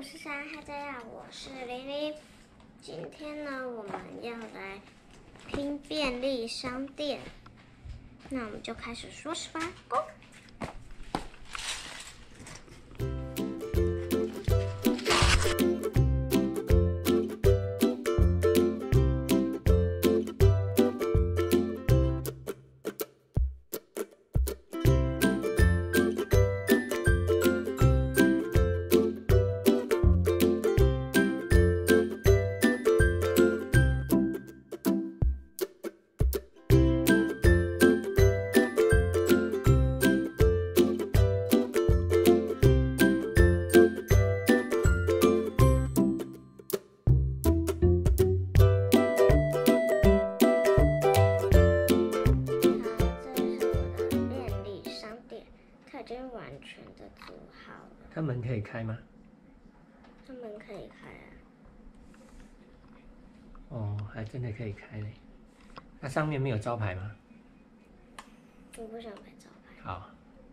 543，大家好，我是玲玲。今天呢，我们要来拼便利商店，那我们就开始说是吧？Go！已经完全的组好了。 它门可以开吗？ 它门可以开啊。 哦，还真的可以开嘞。它上面没有招牌吗？ 我不想拍招牌。 好。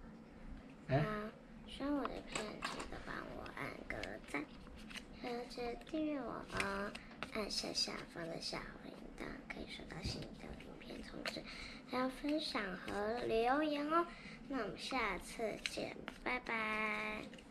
喜欢我的片，记得帮我按个赞，还有记得订阅我哦。按下方的小铃铛，可以收到新的影片通知，还要分享和留言哦。那我们下次见，拜拜。